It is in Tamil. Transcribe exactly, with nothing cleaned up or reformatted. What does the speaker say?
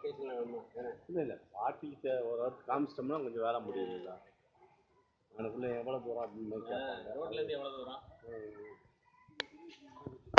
இல்லை இல்லை பாட்டிக்கிட்ட ஒரு வாரம் காமிச்சிட்டோம்னா கொஞ்சம் வேலை முடியுதுல்ல. எனக்குள்ள எவ்வளோ தூரம் அப்படின்னு கேட்பாங்க. ரோட்லேருந்து எவ்வளோ தூரம்?